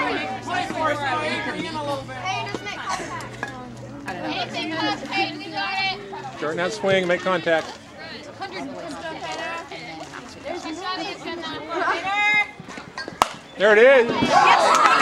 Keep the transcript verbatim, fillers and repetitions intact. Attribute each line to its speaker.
Speaker 1: Shorten that swing, make contact. There it is.